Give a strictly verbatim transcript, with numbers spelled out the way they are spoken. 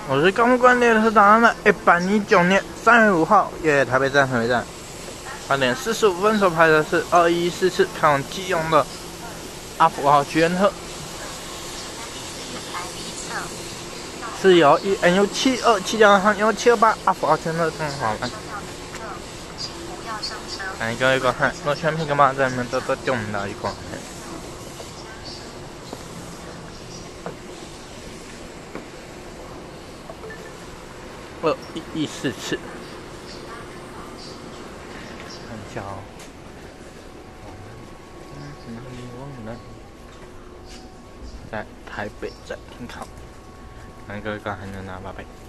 我是高木关列车长的一百零九年三月五号，耶，台北站，台北站，八点四十五分所拍的是二一四次开往基隆的阿福号菊园特，是由一 N U 七二七加上 U 七二八阿福号菊园特通往返。嚟各位觀看，我全片嘅嘛，在你們都都中唔到一個。二一四次，看一下哦。在台北站停靠，嚟各位觀看，就拿八倍。